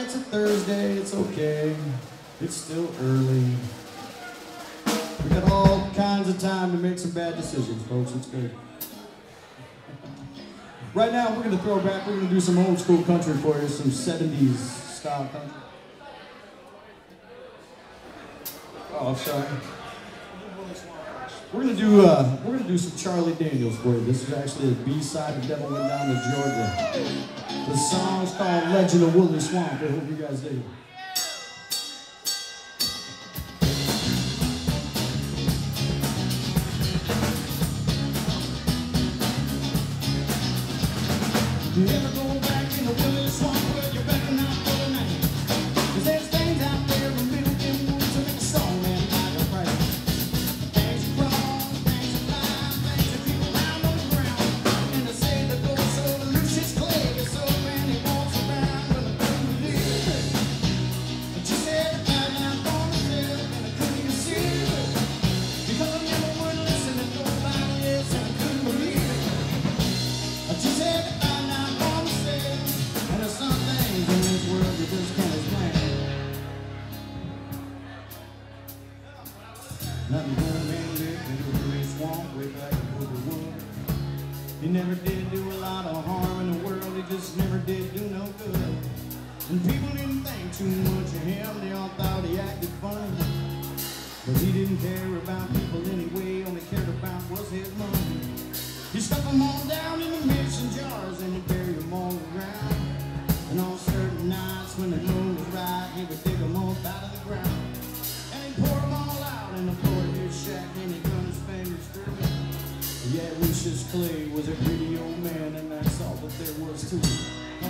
it's a Thursday, it's okay. It's still early. We got all kinds of time to make some bad decisions, folks. It's good. Right now, we're gonna throw back. We're gonna do some old school country for you, some 70s style country. Oh, sorry. We're gonna do some Charlie Daniels for you. This is actually the B-side. The Devil Went Down to Georgia. The song's called Legend of Woolly Swamp. I hope you guys dig it. You ever go back in the Woolly Swamp where you better not go tonight? 'Cause there's things out there in middle in woods to make a strong man like a fight. Things that crawl, things that fly, things that creep around on the ground. And they say the ghost of Lucius Clay is so man he walks around with a couldn't believe it. But you said that I now gone to live and I couldn't even see it. Because I never would listen to nobody else and I couldn't believe it. But you said that and there's some things in this world you just can't explain. Nothing more man lived in the Woolly Swamp way back in Woolly Wood. He never did do a lot of harm in the world, he just never did do no good. And people didn't think too much of him, they all thought he acted funny. But he didn't care about people anyway, all he cared about was his money. He stuck them all down in the mason jars and he buried them all around. And on certain nights when the moon was right, he would dig them all out of the ground. And he'd pour them all out in the floor of his shack and he'd run his fingers through it. Yeah, Lucius Clay was a greedy old man and that's all that there was to it.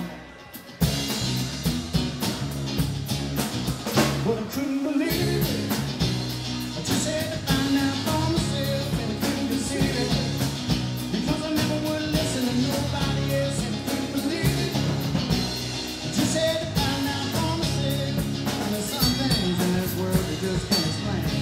But I couldn't believe it. I just had to find out for myself and I couldn't conceive it. Because I never would listen to nobody else and I couldn't believe it. I just had to find out for myself. And there's some things in this world that just can't explain.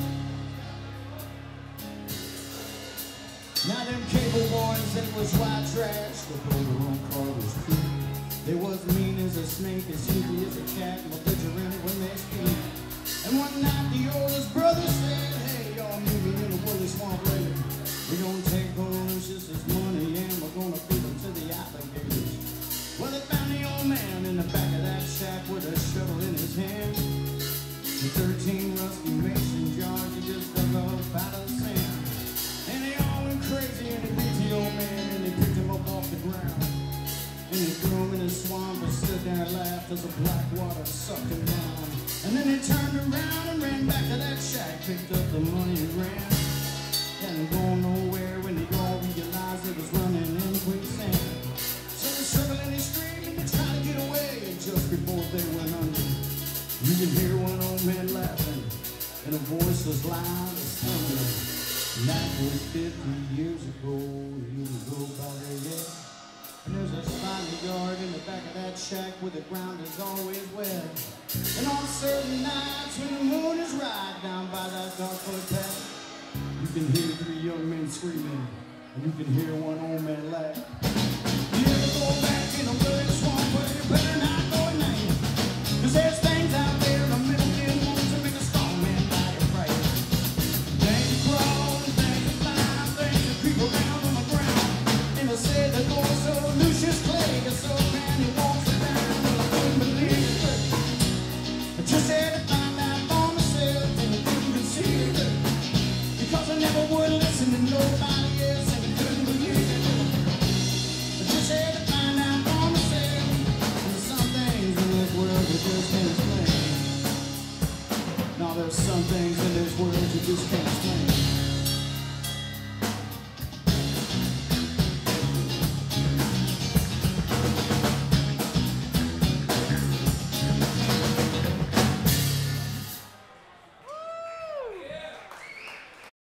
Now them cable boys, they was white trash. The border on car was cool. They was mean as a snake, as sneaky as a cat, belligerent when they speak. And one night the oldest brother said, hey, y'all meet me in the Woolly Swamp later. We're gonna take Lucius's money and we're gonna feed him to the alligators. Well, they found the old man in the back of that shack with a shovel in his hand. The 13 rusty mason jars he just dug up out of the sand. And they all went crazy and they beat the old man and they picked him up off the ground. And they threw him in the swamp and stood there and laughed as the black water sucked him down. And then they turned around and ran back to that shack, picked up the money and ran. Hadn't gone nowhere when they all realized it was running in quicksand. So they circled in the street and they tried to get away. And just before they went under, you could hear one old man laughing and a voice as loud as thunder. And that was 50 years ago probably, yeah. And there's a slimy yard in the back of that shack where the ground is always wet. And on certain nights when the moon is right down by that dark footpath, you can hear 3 young men screaming, and you can hear one old man laugh. You ever go back in a Woolly Swamp where you better not go at night? 'Cause there's things out there in the middle of the woods that make a strong man die afraid. Things that crawl and things that fly, things that creep around on the ground. And they say the ghost of Lucius Clay is so man he walks around. Well, I couldn't believe it. I just had to find out for myself and I couldn't conceive it. Because I never would listen to nobody else and I couldn't believe it. I just had to find out for myself. And there's some things in this world you just can't explain. No, there's some things in this world you just can't